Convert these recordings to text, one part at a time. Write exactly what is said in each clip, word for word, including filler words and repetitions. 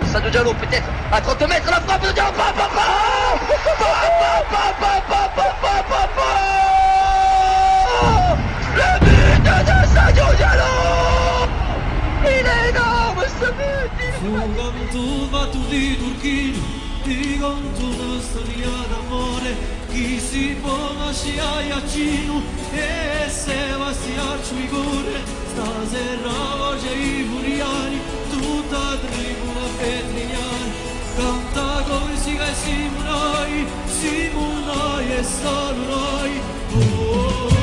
Sadio Diallo peut-être à trente mètres, la frappe de Diallo. Pa, pa, pa, pa, pa, pa, pa, pa, pa, pa, pa. Le but de Sadio Diallo. Il est énorme ce but. Fugam tu vatu di Turchino, digam tu una storia d'amore. Chi si pona si aiacino e se va si acciugure. Stasera voce i furiani, tutta tribuna petrignani. Canta come si che siamo noi, siamo noi e solo noi. Oh, oh, oh.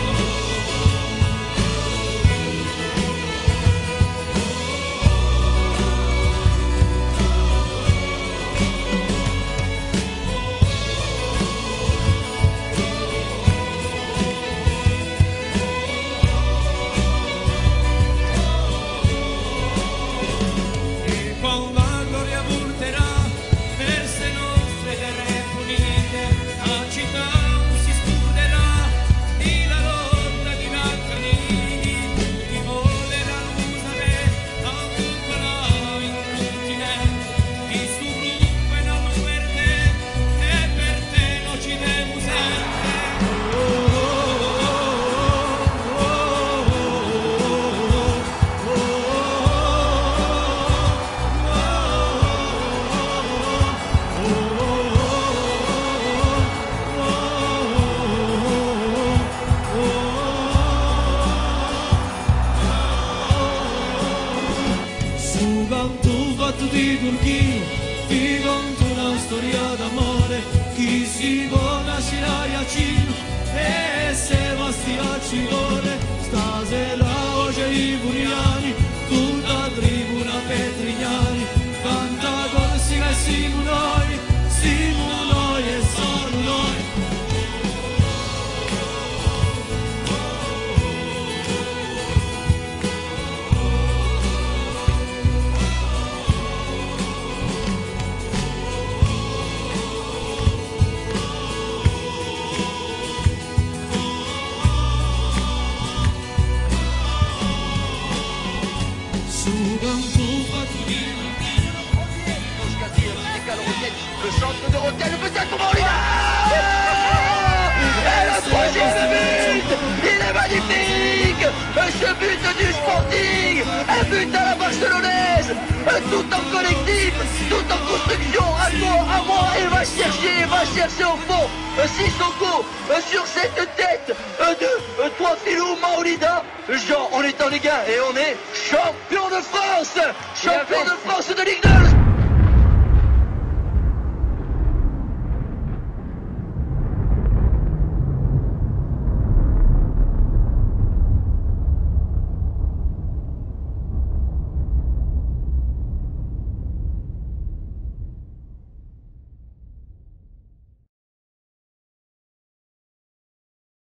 Tu fatto di Turchino, ti conto una storia d'amore. Chi si vona si aiacino e se va si accigone. Stasera voce i furiani, tutta tribuna petrignani. Canta come si che siamo noi, siamo noi e solo noi. Le centre de Rotel, peut-être pour Maurida. Et le troisième but. Il est magnifique. Ce but du Sporting. Un but à la barcelonaise. Tout en collectif, tout en construction. À toi, à moi. Il va chercher, il va chercher au fond. Sissoko sur cette tête de toi, Filou Maolida. Jean, on est en Ligue un et on est champion de France. Champion de France de Ligue deux.